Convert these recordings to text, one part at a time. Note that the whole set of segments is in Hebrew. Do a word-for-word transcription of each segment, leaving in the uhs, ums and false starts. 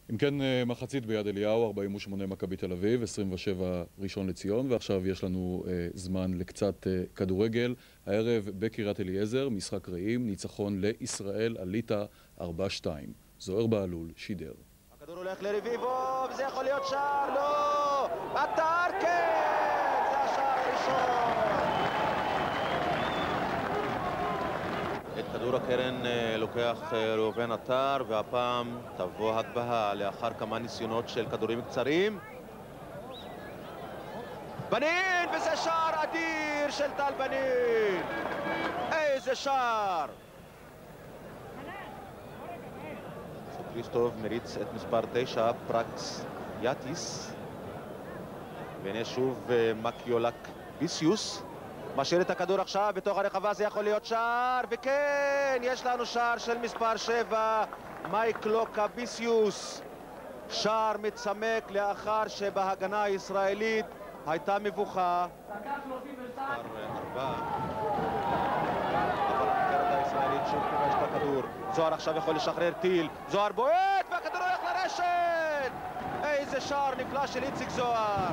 אם כן, מחצית ביד אליהו, ארבעים ושמונה מכבי תל אביב, עשרים ושבע ראשון לציון, ועכשיו יש לנו אה, זמן לקצת אה, כדורגל. הערב בקריית אליעזר, משחק רעים, ניצחון לישראל על ליטא ארבע שתיים. זוהר בהלול שידר. הכדור הולך לרביבו, וזה יכול להיות שער, לא! עטר, כן! זה השער הראשון! את כדור הקרן לוקח ראובן עטר, והפעם תבוא הגבהה לאחר כמה ניסיונות של כדורים קצרים. בנין, וזה שער אדיר של טל בנין! איזה שער! קריסטוב מריץ את מספר תשע, פרקס יאטיס, והנה שוב מקיולק ביסיוס משאיר את הכדור עכשיו בתוך הרחבה, זה יכול להיות שער, וכן, יש לנו שער של מספר שבע, מייקלוקה ביסיוס. שער מצמק לאחר שבהגנה הישראלית הייתה מבוכה. מספר ארבע, אבל הנבחרת הישראלית שוב כובש את הכדור. זוהר עכשיו יכול לשחרר טיל, זוהר בועט והכדור הולך לרשת. איזה שער נפלא של איציק זוהר.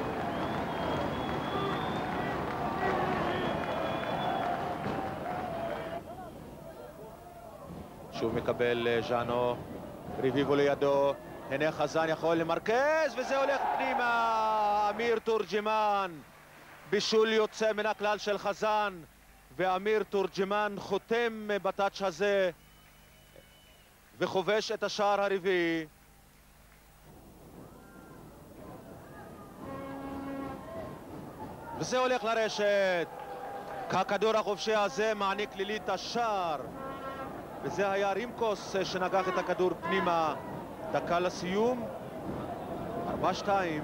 שוב מקבל ז'אנו, רביבו לידו, הנה חזן יכול למרכז, וזה הולך פנימה. אמיר תורג'מן, בישול יוצא מן הכלל של חזן, ואמיר תורג'מן חותם בטאץ' הזה וחובש את השער הרביעי. וזה הולך לרשת. הכדור החופשי הזה מעניק לליטא שער, וזה היה רימקוס שנגח את הכדור פנימה. דקה לסיום, ארבע שתיים.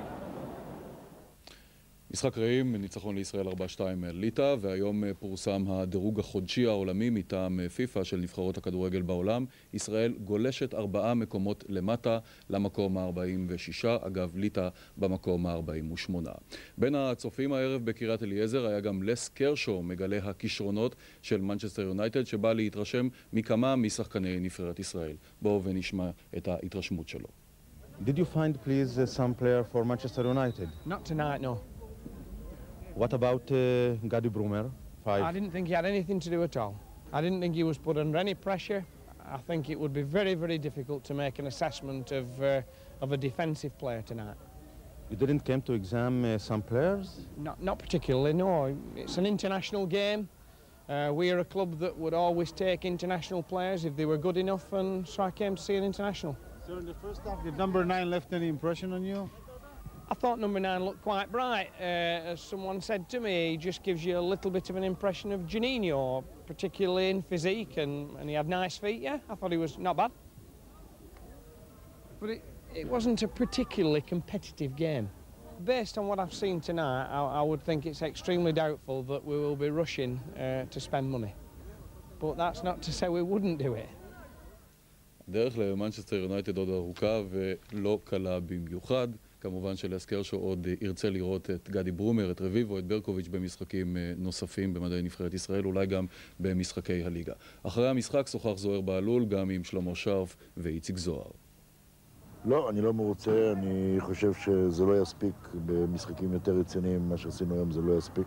משחק רעים, ניצחון לישראל ארבע שתיים על ליטא, והיום פורסם הדירוג החודשי העולמי מטעם פיפה של נבחרות הכדורגל בעולם. ישראל גולשת ארבעה מקומות למטה למקום ה-ארבעים ושש, אגב ליטא במקום ה-ארבעים ושמונה. בין הצופים הערב בקריית אליעזר היה גם לס קרשו, מגלה הכישרונות של מנצ'סטר יונייטד, שבא להתרשם מכמה משחקני נבחרת ישראל. בואו ונשמע את ההתרשמות שלו. Did you find please uh, some player for Manchester United? Not tonight, no. What about uh, Gadi Brummer? Five. I didn't think he had anything to do at all. I didn't think he was put under any pressure. I think it would be very, very difficult to make an assessment of, uh, of a defensive player tonight. You didn't come to examine uh, some players? Not, not particularly, no. It's an international game. Uh, we are a club that would always take international players if they were good enough, and so I came to see an international. So in the first half, did number nine left any impression on you? I thought number nine looked quite bright. Uh, as someone said to me, he just gives you a little bit of an impression of Juninho, particularly in physique, and, and he had nice feet, yeah. I thought he was not bad. But it, it wasn't a particularly competitive game. Based on what I've seen tonight, I, I would think it's extremely doubtful that we will be rushing uh, to spend money. But that's not to say we wouldn't do it. דרך למנצ'סטר יונייטד עוד ארוכה ולא קלה במיוחד. כמובן שלס קרשו עוד ירצה לראות את גדי ברומר, את רביבו, את ברקוביץ' במשחקים נוספים במדעי נבחרת ישראל, אולי גם במשחקי הליגה. אחרי המשחק שוחח זוהר בהלול גם עם שלמה שרף ואיציק זוהר. לא, אני לא מרוצה, אני חושב שזה לא יספיק במשחקים יותר רציניים, מה שעשינו היום זה לא יספיק.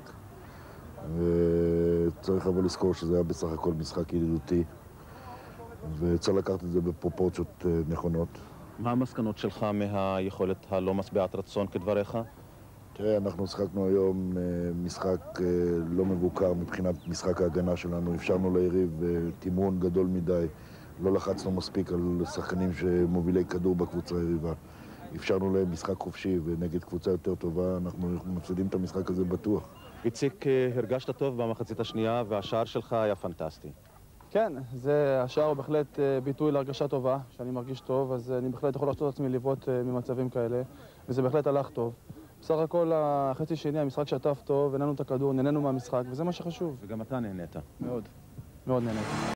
וצריך אבל לזכור שזה היה בסך הכל משחק ידידותי, וצריך לקחת את זה בפרופורציות נכונות. מה המסקנות שלך מהיכולת הלא משביעת רצון כדבריך? תראה, אנחנו שחקנו היום משחק לא מבוקר מבחינת משחק ההגנה שלנו. אפשרנו ליריב תימון גדול מדי, לא לחצנו מספיק על שחקנים שמובילי כדור בקבוצה היריבה. אפשרנו להם משחק חופשי, ונגד קבוצה יותר טובה אנחנו מפסידים את המשחק הזה בטוח. איציק, הרגשת טוב במחצית השנייה, והשער שלך היה פנטסטי. כן, זה השער הוא בהחלט ביטוי להרגשה טובה, שאני מרגיש טוב, אז אני בהחלט יכול לחשוב את עצמי לבעוט ממצבים כאלה, וזה בהחלט הלך טוב. בסך הכל החצי שני, המשחק שטף טוב, נהנינו את הכדור, נהנינו מהמשחק, וזה מה שחשוב. וגם אתה נהנית. מאוד, מאוד נהניתי.